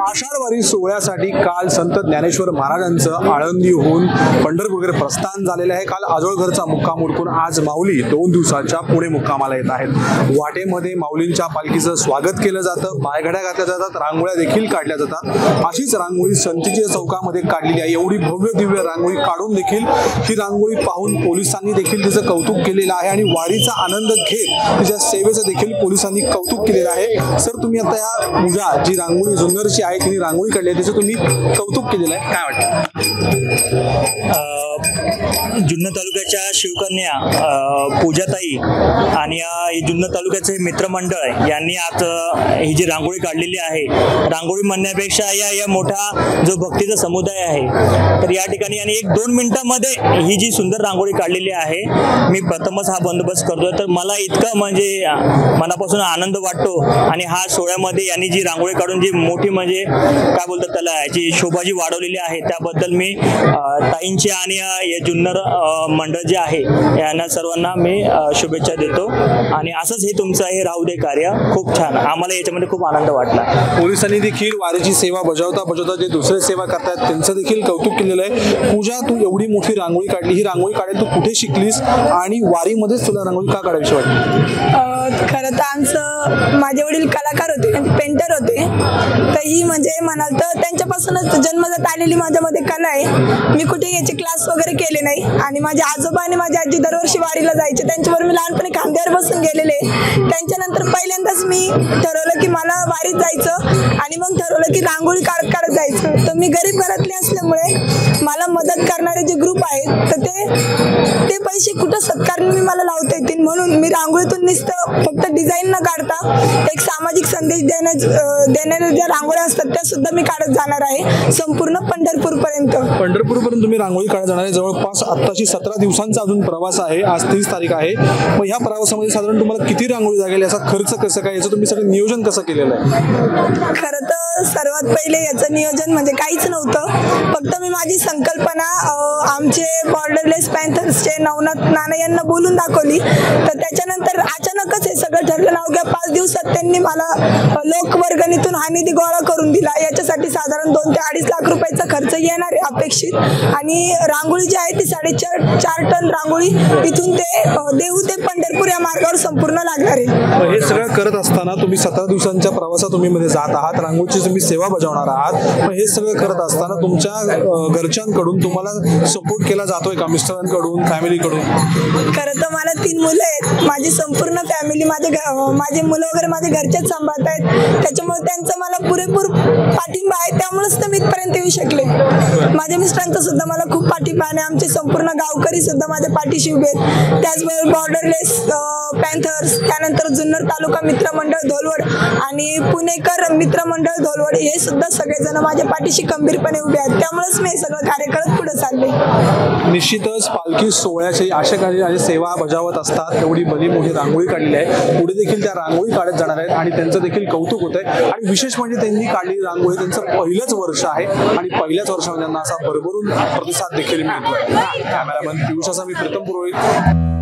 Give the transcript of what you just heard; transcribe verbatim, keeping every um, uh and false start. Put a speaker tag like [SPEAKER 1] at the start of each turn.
[SPEAKER 1] आषाढ वारी सोहळ्यासाठी काल संत ज्ञानेश्वर महाराजांचं आळंदीहून पंढरपूरकडे प्रस्थान झालेलं आहे। काल आजोळघरचा मुक्काम उरकून आज माऊली दोन दिवसाच्या पुणे मुक्कामाला येत आहेत। वाटेमध्ये माऊलींच्या पालखीचं स्वागत केलं जातं, पायघड्या घातल्या जातात, रांगोळ्या देखील काढल्या जातात। अशीच रांगोळी संतीच्या चौकामध्ये काढलेली आहे। एवढी भव्य दिव्य रांगोळी काढून देखील ही रांगोळी पाहून पोलिसांनी देखील तिचं कौतुक केलेलं आहे आणि वारीचा आनंद घेत तिच्या सेवेचं देखील पोलिसांनी कौतुक केलेलं आहे। सर, तुम्ही आता या पूजा जी रांगोळी जुन्नरची आहे तिने रांगोळी काढली आहे त्याचं तुम्ही कौतुक केलेलं आहे, काय वाटतं?
[SPEAKER 2] जुन्नर तालुक्याच्या शिवकन्या पूजाताई आणि जुन्नर तालुक्याचे मित्रमंडळ यांनी आज ही जी रांगोळी काढलेली आहे, रांगोळी म्हणण्यापेक्षा या या मोठा जो भक्तीचा समुदाय आहे, तर या ठिकाणी आणि एक दोन मिनिटांमध्ये ही जी सुंदर रांगोळी काढलेली आहे, मी प्रथमच हा बंदोबस्त करतोय, तर मला इतकं म्हणजे मनापासून आनंद वाटतो। आणि हा सोहळ्यामध्ये यांनी जी रांगोळी काढून जी मोठी म्हणजे काय बोलतात त्याला याची शोभा जी वाढवलेली आहे त्याबद्दल मी ताईंची आणि या जुन्नर मंडळ जे आहे यांना सर्वांना मी शुभेच्छा देतो। आणि असंच हे तुमचं हे राहू दे कार्य खूप छान, आम्हाला याच्यामध्ये खूप आनंद वाटला।
[SPEAKER 1] पोलिसांनी देखील वारीची सेवा बजावता बजावता जे दुसरे सेवा करतात त्यांचं देखील कौतुक केलेलं आहे। पूजा, तू एवढी मोठी रांगोळी काढली, ही रांगोळी काढायला तू कुठे शिकलीस आणि वारीमध्येच तुला रांगोळी का काढावीशी वाटली?
[SPEAKER 3] खरं तर आमचं माझे वडील कलाकार होते, पेंटर होते, तर ही म्हणजे म्हणाल तर त्यांच्यापासूनच जन्मजात आलेली माझ्यामध्ये कला आहे। मी कुठे याचे क्लास वगैरे केले नाही आणि माझे आजोबा आणि माझी आजी दरवर्षी वारीला जायचे, त्यांच्यावर मी लहानपणी खांद्यावर बसून गेलेले। त्यांच्यानंतर पहिल्यांदाच मी ठरवलं की मला वारीत जायचं आणि मग ठरवलं की रांगोळी काढत काढत जायचं। तर मी गरीब घरातले असल्यामुळे मला मदत करणारे जे ग्रुप आहेत तर ते ते पैसे कुठं सत्कारने मी मला लावता येतील म्हणून मी रांगोळीतून नुसतं फक्त डिझाईन न काढता एक सामाजिक संदेश देण्या देणाऱ्या ज्या रांगोळ्या असतात त्या सुद्धा मी काढत जाणार आहे संपूर्ण पंढरपूर पर्यंत।
[SPEAKER 1] पंढरपूर पर्यंत तुम्ही रांगोळी काढत जाणार आहे। जवळपास आत्ताची सतरा दिवसांचा अजून प्रवास आहे, आज तीस तारीख आहे। मग ह्या प्रवासामध्ये साधारण तुम्हाला किती रांगोळी लागेल, याचा खर्च कसं काय, याचं तुम्ही सगळं नियोजन कसं केलेलं आहे?
[SPEAKER 3] खरं तर सर्वात पहिले याचं नियोजन म्हणजे काहीच नव्हतं, फक्त मी माझी संकल्पना आमचे बॉर्डरलेस पॅन्थर्सचे नवनाथ नाना यांना बोलून दाखवली। तर त्याच्यानंतर अचानकच हे सगळं ठरलं। अवघ्या पाच दिवसात त्यांनी मला लोकवर्गणीतून हा निधी गोळा करून दिला। याच्यासाठी साधारण दोन ते अडीच लाख रुपयाचा खर्च येणार आहे अपेक्षित। आणि रांगोळी जी आहे ती साडेचार चार टन रांगोळी इथून ते देहू ते पंढरपूर या मार्गावर संपूर्ण लागणार आहे।
[SPEAKER 1] हे सगळं करत असताना तुम्ही सतरा दिवसांच्या प्रवासात तुम्ही मध्ये जात आहात, रांगोळीची तुम्ही सेवा बजावणार आहात, पण हे सगळं करत असताना तुमच्या घरच्यांकडून तुम्हाला सपोर्ट केला जातोय का, मिस्टरांकडून, फॅमिलीकडून?
[SPEAKER 3] खरं तर मला तीन मुलं आहेत, माझी संपूर्ण फॅमिली, माझे माझे मुलं वगैरे माझे घरचेच सांभाळत आहेत, त्याच्यामुळे त्यांचा मला पुरेपूर पाठिंबा आहे, त्यामुळेच तर मी इथपर्यंत येऊ शकले। माझ्या मिस्टरांचा सुद्धा मला खूप पाठिंबा आणि आमचे संपूर्ण गावकरी सुद्धा माझ्या पाठीशी उभे आहेत। त्याचबरोबर बॉर्डरलेस पॅन्थर्स, त्यानंतर जुन्नर तालुका मित्रमंडळ धोलवड आणि पुणेकर मित्रमंडळ धोलवड हे सुद्धा सगळेजण माझ्या पाठीशी खंबीरपणे उभे आहेत, त्यामुळेच मी हे सगळं कार्य करत पुढे चालले।
[SPEAKER 1] निश्चितच पालखी सोहळ्याची आशा आणि सेवा बजावत असतात, एवढी भली मोठी रांगोळी काढलेली आहे, पुढे देखील त्या रांगोळी काढत जाणार आहेत आणि त्यांचं देखील कौतुक होत आहे। आणि विशेष म्हणजे त्यांनी काढलेली रांगोळी त्यांचं पहिलंच वर्ष आहे आणि पहिल्याच वर्षामध्ये त्यांना असा भरभरून प्रतिसाद देखील मिळतोय। कॅमेरामन पियुष, मी प्रीतम पुरोहित।